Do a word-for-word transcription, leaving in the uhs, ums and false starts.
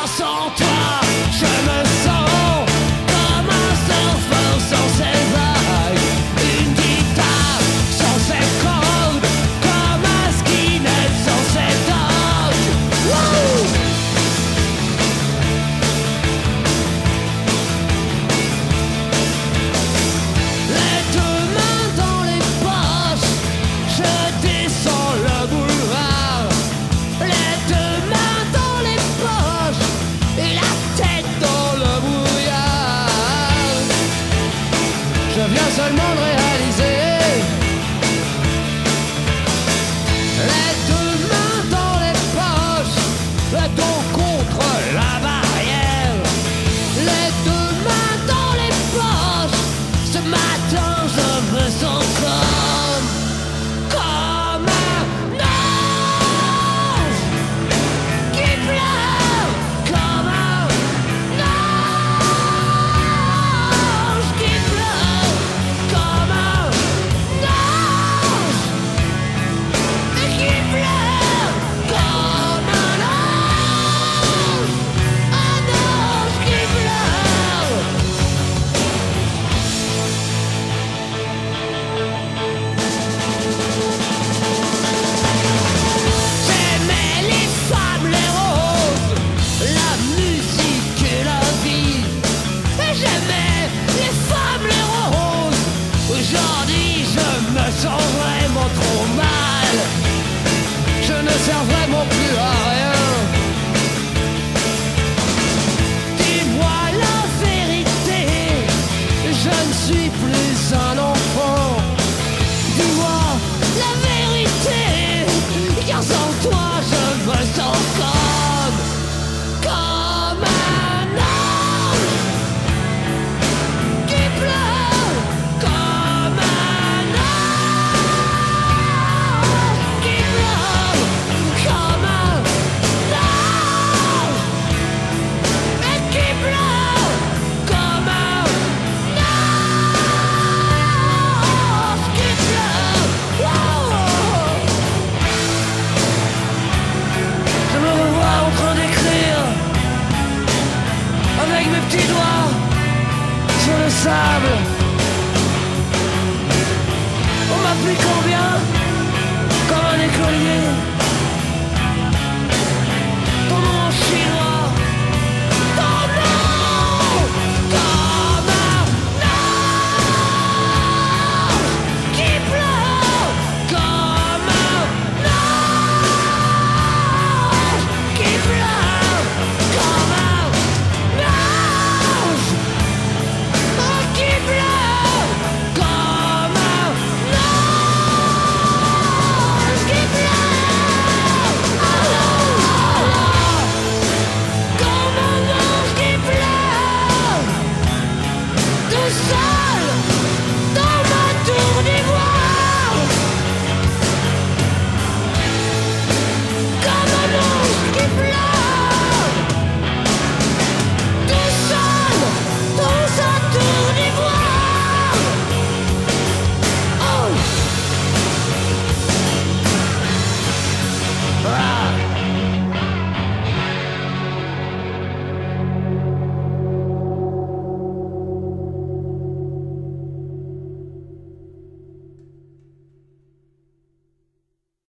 sans toi, je me sens comme un surfeur sans ses vagues, une guitare sans ses cordes, comme un skinhead sans ses dogs. Wouh! Les deux mains dans les poches, je descends le boulevard. Les deux mains dans les poches et la tête dans le brouillard. Je viens seulement de réaliser. Les deux mains dans les poches, le dos contre la barrière. Les deux mains dans les poches, ce matin je me sens comme, comme un ange qui pleure, comme un ange qui pleure, comme un ange et qui pleure, comme un ange, un ange qui pleure. J'aimais les femmes, les roses, la musique et la vie. Et j'aimais les femmes, les roses. Aujourd'hui, je me sens vraiment trop mal. Je ne sers vraiment plus à rien. Dis-moi la vérité, je ne suis plus un enfant. Dis-moi la vérité, car sans toi je me sens comme, comme un ange qui pleure, comme un ange qui pleure, comme un ange et qui pleure, comme un ange qui pleure. Wow! Je me revois en train d'écrire avec mes petits doigts sur le sable. On m'applique combien comme un écolier.